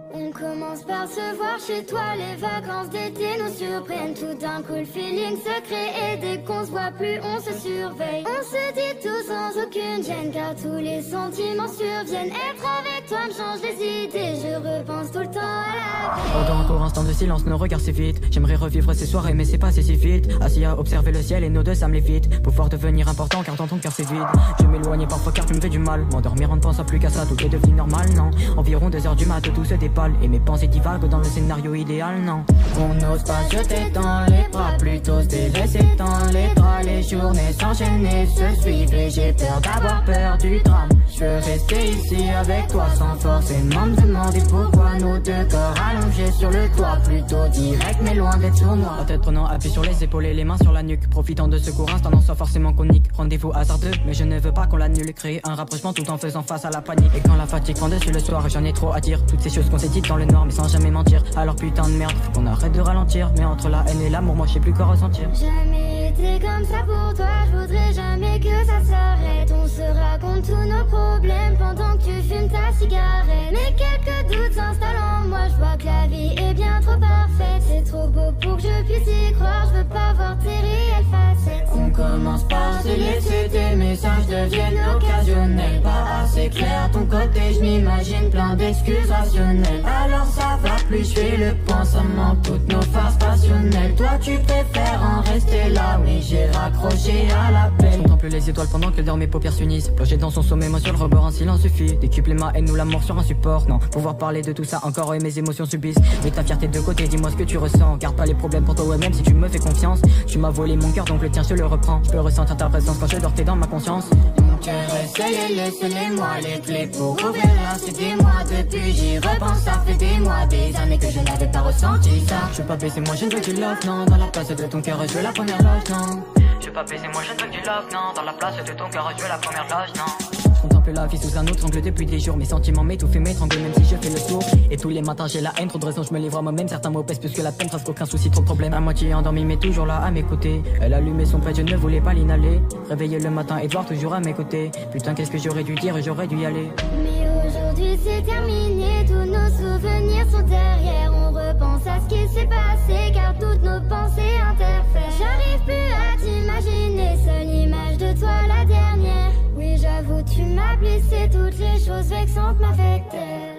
On commence par se voir chez toi, les vacances d'été nous surprennent. Tout d'un coup le feeling se crée et dès qu'on se voit plus on se surveille. On se dit tout sans aucune gêne car tous les sentiments surviennent. Être avec toi me change les idées, je repense tout le temps à la vie. Pendant un court instant de silence, nos regards s'évitent. J'aimerais revivre ces soirées mais c'est passé si vite. Assis à observer le ciel et nos deux ça me l'évite. Pouvoir devenir important car dans ton cœur c'est vide. Je m'éloigne parfois car tu me fais du mal. M'endormir en ne pensant plus qu'à ça, tout est devenu normal, non. Environ 2 heures du mat, tout se dépale et mes pensées divaguent dans le scénario idéal, non. On n'ose pas jeter dans les bras, plutôt se délaisser dans les draps. Les journées s'enchaîner, se suivent et j'ai peur d'avoir peur du drame. Je veux rester ici avec toi sans forcément me demander pourquoi. Nos deux corps allongés sur le toit, plutôt direct mais loin d'être sournois. La tête prenant appui sur les épaules et les mains sur la nuque, profitant de ce court instant non soit forcément conique. Rendez-vous hasardeux mais je ne veux pas qu'on l'annule. Créer un rapprochement tout en faisant face à la panique. Et quand la fatigue prend dessus le soir, j'en ai trop à dire. Toutes ces choses qu'on s'est dites dans le nord mais sans jamais mentir. Alors putain de merde, faut qu'on arrête de ralentir. Mais entre la haine et l'amour, moi je sais plus quoi ressentir. Jamais été comme ça pour toi, je voudrais jamais que ça s'arrête. On se raconte tous nos problèmes pendant que tu fumes ta cigarette. Mais quelques doutes s'installent en moi, je vois que la vie est bien trop parfaite. C'est trop beau pour que je puisse y croire, je veux pas voir tes réelles facettes. On commence par se laisser, tes messages deviennent occasionnels. Pas assez clair ton côté, je m'imagine plein d'excuses rationnelles. Alors ça va plus, je fais le point, ça manque toutes nos phases passionnelles. Toi tu préfères en rester là, oui j'ai raccroché à l'appel. Je contemple les étoiles pendant que dans mes paupières s'unissent. Plongé dans son sommet, moi sur le rebord, un silence suffit. Décupler ma haine ou la mort sur un support, non. Pouvoir parler de tout ça encore et mes émotions subissent. Mets ta fierté de côté, dis-moi ce que tu ressens. Garde pas les problèmes pour toi, ouais, même si tu me fais confiance. Tu m'as volé mon cœur donc le tien je te le reprends. Je peux ressentir ta présence quand je dors, t'es dans ma conscience. Mon cœur est scellé, laissez-les-moi les clés pour ouvrir là, c'est des mois depuis j'y repense. Ça fait des mois, des années que je n'avais pas ressenti ça. Je veux pas baisser, moi je ne veux que du love, non. Dans la place de ton cœur, je veux la première loge, non. Je veux pas baiser, moi je ne veux que du love, non. Dans la place de ton cœur, je veux la première loge, non. Je contemple la vie sous un autre angle depuis des jours. Mes sentiments m'étouffent et m'étranglent même si je fais le tour. Et tous les matins j'ai la haine, trop de raisons je me livre à moi-même. Certains mots pèsent plus que la peine, presque aucun souci, trop de problèmes. À moitié endormi mais toujours là à m'écouter. Elle allumait son pet, je ne voulais pas l'inhaler. Réveiller le matin et voir toujours à mes côtés. Putain qu'est-ce que j'aurais dû dire et j'aurais dû y aller. Mais aujourd'hui c'est terminé, tous nos souvenirs sont derrière. On repense à ce qui s'est passé car toutes nos pensées interfèrent. J'arrive plus à t'imaginer, seule image de toi la dernière. Oui j'avoue tu m'as blessé, toutes les choses vexantes m'affectaient.